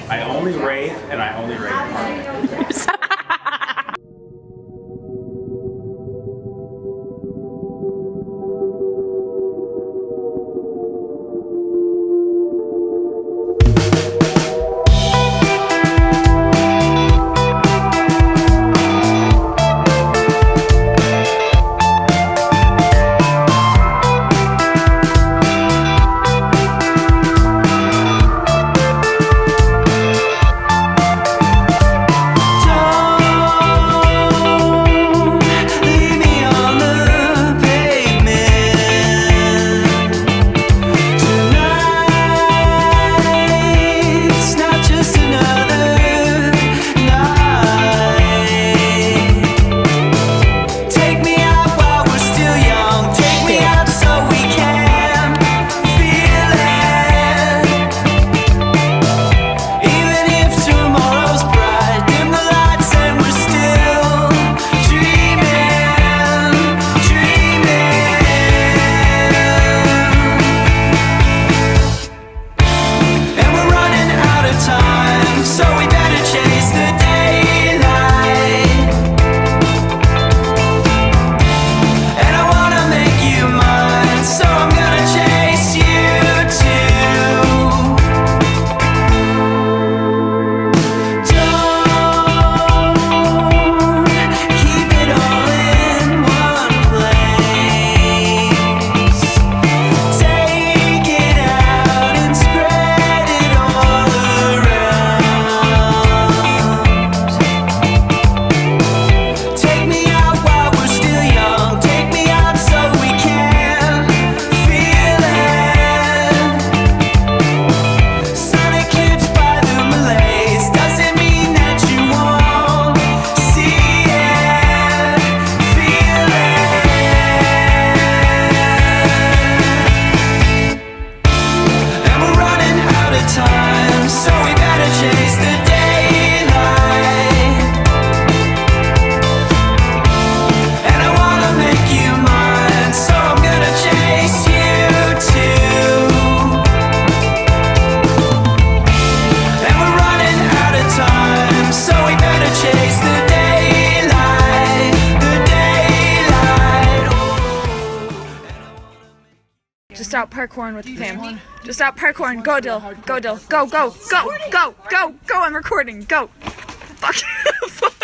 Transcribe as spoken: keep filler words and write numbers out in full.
I only rave and I only rave hard. Just out parkouring with the fam. Just out parkouring. Go, Dill. Go, Dill. Go, go, go, go, go, go, go. I'm recording. Go. Fuck.